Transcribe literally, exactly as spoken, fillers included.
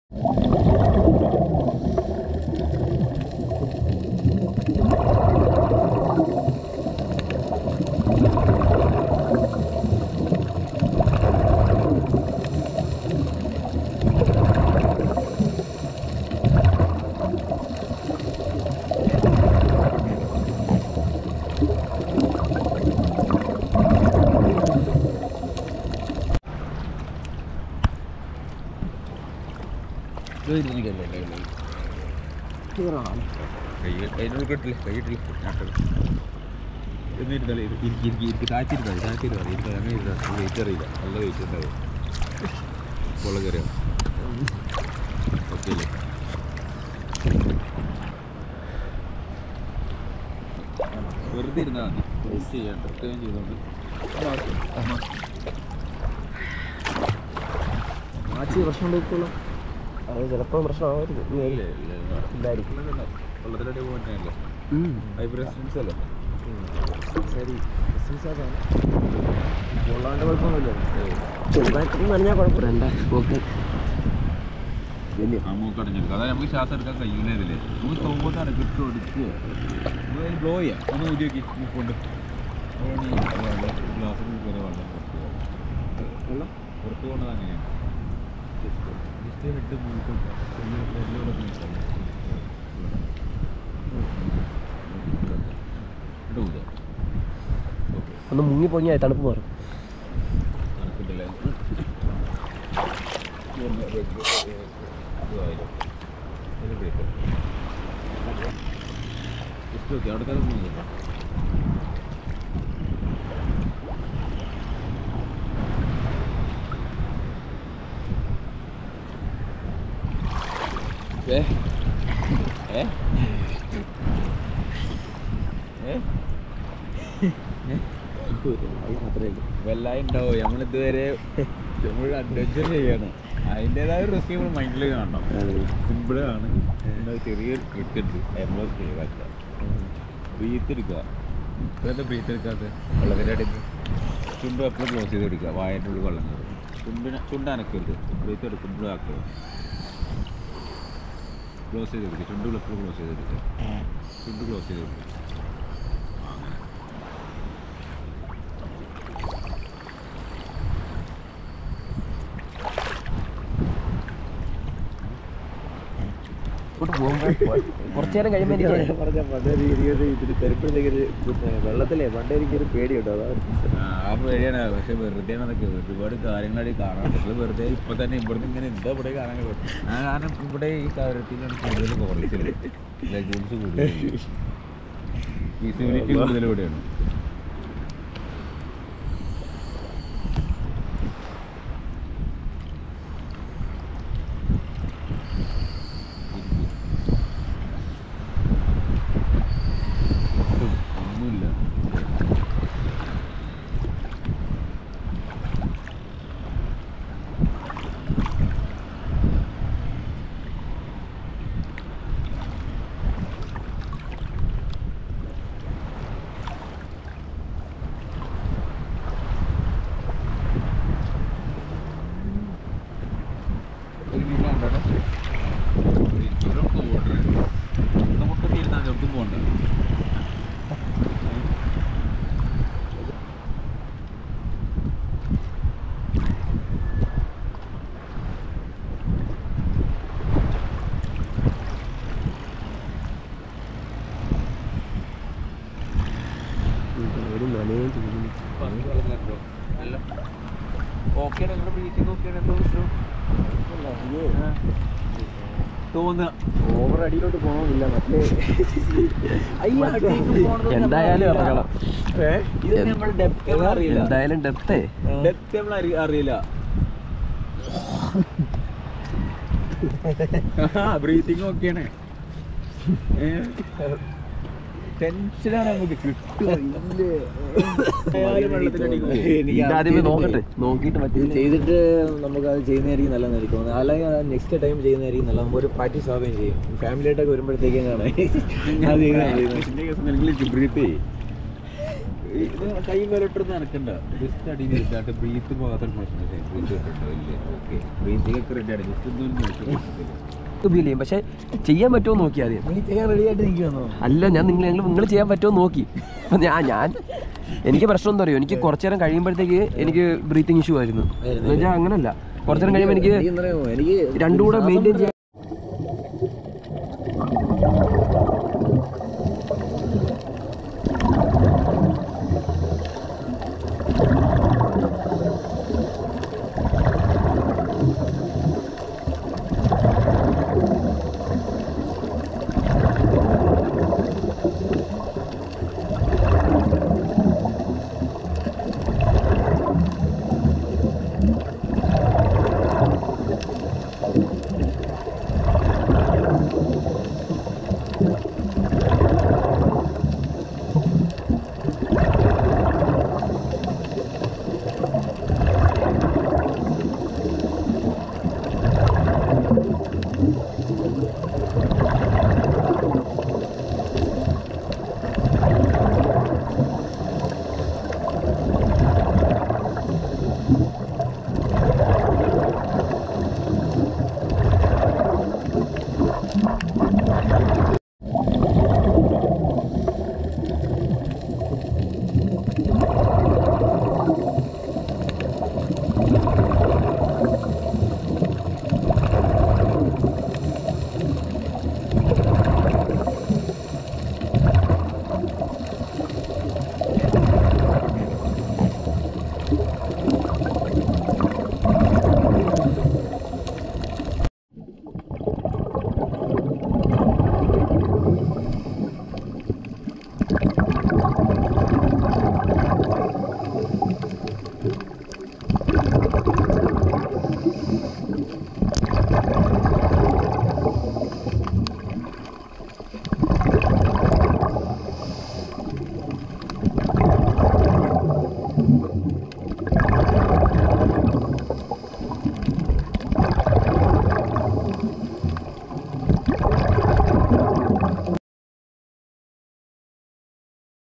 കയ്യിലുള്ള കിട്ടില്ല കൈയിട്ടില്ല എന്നിരുന്നാലും ഇരിക്കി ഇരിക്കി ഇരിക്കി താഴ്ത്തിരുന്നാൽ താഴ്ത്തിരുന്നാൽ ഇരുന്നാൽ അങ്ങനെ ഇരുന്നാൽ വെയിറ്റ് അറിയില്ല നല്ല വെയിറ്റ് ഉണ്ടാവും പൊള്ള കയറിയോ ഓക്കെ അല്ലേ വെറുതെ ഇരുന്നാൽ മതി വെയിറ്റ് ചെയ്യാൻ പ്രത്യേകം ചെയ്തുകൊണ്ട് മാച്ചി പ്രശ്നം ഉണ്ടായിക്കോളൂ അത് ചിലപ്പോൾ പ്രശ്നമാവരുത് ഇല്ലായിരിക്കും വെള്ളത്തിലടി പോകാനല്ലേ ഹൈബ്രേഷൻസ് അല്ലേ ശരി ബിസിനസ്സാണ് കൊള്ളാണ്ട് കുഴപ്പമൊന്നുമില്ല ചെറുതായിട്ട് നനഞ്ഞാൽ കുഴപ്പമില്ല എന്താ ഓക്കെ ആ മൂക്കടഞ്ഞെടുക്കുക അതായത് നമുക്ക് ശ്വാസം എടുക്കാൻ കഴിയൂലേ ഇതില്ലേ നമുക്ക് തോമ്പത്താണ് കിട്ടും എടുക്കുക ബ്ലോ ചെയ്യാം ഒന്ന് ഊതി നോക്കി മൂക്കൊണ്ട് ഗ്ലാസ് വെള്ളം വെള്ളം പുറത്ത് പോകുന്നത് അങ്ങനെയാണ് ജസ്റ്റ് ഹെഡ് മൂക്കൊണ്ട് ഒന്ന് മുങ്ങി പൊങ്ങിയാൽ തണുപ്പ് മാറും തണുപ്പിട്ടല്ലേ ജസ്റ്റ് ഓക്കെ അവിടെ തന്നെ മുങ്ങില്ല ഏ ഏ വല്ലായി ഉണ്ടാവും നമ്മളിതുവരെ നമ്മൾ അഡ്വഞ്ചർ ചെയ്യാണ് അതിൻ്റെതായ റിസ്ക് നമ്മൾ മൈൻഡിൽ കാണണം സിമ്പിളാണ് ചെറിയൊരു ട്രിക്ക് ഉണ്ട് നമ്മൾ ചെയ്താക്കുക ബ്രീത്ത് എടുക്കുക ഇപ്പോഴത്തെ ബ്രീത്ത് എടുക്കാത്ത വെള്ളത്തിൻ്റെ അടിയിൽ ചുണ്ട് എപ്പോഴും ക്ലോസ് ചെയ്ത് എടുക്കുക വായൻ്റെ ഉള്ളിൽ വെള്ളം കയറും ചുണ്ടിന് ചുണ്ട് അനക്കരുത് ബ്രീത്ത് എടുക്കുമ്പോഴും ആക്കുക ക്ലോസ് ചെയ്ത് എടുക്കുക ചുണ്ടുകൾ എപ്പോഴും ക്ലോസ് ചെയ്ത് എടുക്കുക ചുണ്ട് ക്ലോസ് ചെയ്ത് എടുക്കുക കുറച്ചു നേരം കഴിയുമ്പോൾ വെള്ളത്തിലെ പണ്ട് എനിക്കൊരു പേടിയുണ്ടോ ആ പേടിയാണ് പക്ഷെ വെറുതെ അതൊക്കെ ഒരുപാട് കാര്യങ്ങളായി കാണാൻ പറ്റുന്നത് വെറുതെ ഇപ്പൊ തന്നെ ഇവിടുന്ന് ഇങ്ങനെ എന്താ ഇവിടെ കാണാൻ പറ്റും ആ കാരണം ഇവിടെ ഈ കാര്യത്തിലാണ് കൂടുതൽ കോളേജില് ലഗൂൺസ് കൂടുതൽ വിസിബിലിറ്റി കൂടുതൽ ഇവിടെയാണ് ഓവർ അടിയിലോട്ട് പോകണമെന്നില്ല മറ്റേ എന്തായാലും ഇറങ്ങണം എന്തായാലും ഡെപ്തേ ഡെപ്ത് നമ്മൾ അറിയില്ല ബ്രീത്തിങ് ഓക്കെയാണ് ടെൻഷനാണ് നമുക്ക് കിട്ടുമോ നോക്കട്ടെ നോക്കിയിട്ട് പറ്റി ചെയ്തിട്ട് നമുക്ക് അത് ചെയ്യുന്നതായിരിക്കും നല്ലതെന്ന് എനിക്ക് തോന്നുന്നത് അല്ലെങ്കിൽ നെക്സ്റ്റ് ടൈം ചെയ്യുന്നതായിരിക്കും നല്ല നമുക്ക് ഒരു പ്രാക്ടീസ് ആവുകയും ചെയ്യും ഫാമിലിയായിട്ടൊക്കെ വരുമ്പോഴത്തേക്കും കാണാൻ ബ്രീത്ത് ഇത് കൈ വരട്ടെന്ന് നടക്കണ്ട ജസ്റ്റ് അടിയിൽ ഇരുന്നിട്ട് ബ്രീത്ത് മാത്രം ബ്രീത്ത് ഓക്കെ ബ്രീത്തിങ് ഒക്കെ റെഡിയാണ് ജസ്റ്റ് ഒന്നും ഫീൽ ചെയ്യും. പക്ഷെ ചെയ്യാൻ പറ്റുമോ നോക്കി ആദ്യം. നീ ചെയ്യാൻ റെഡി ആയിട്ട് നിൽക്കുമെന്നോ? അല്ല, ഞാൻ നിങ്ങൾ ഞങ്ങൾ നിങ്ങൾ ചെയ്യാൻ പറ്റുമോ നോക്കി. അപ്പം ഞാൻ ഞാൻ എനിക്ക് പ്രശ്നം എന്താ അറിയോ, എനിക്ക് കുറച്ചു നേരം കഴിയുമ്പോഴത്തേക്ക് എനിക്ക് ബ്രീത്തിങ് ഇഷ്യൂ ആയിരുന്നു. എന്ന് വെച്ചാൽ അങ്ങനല്ല, കുറച്ചു നേരം കഴിയുമ്പോൾ എനിക്ക് എനിക്ക് രണ്ടും കൂടെ മെയിൻറ്റെയിൻ ചെയ്യാൻ.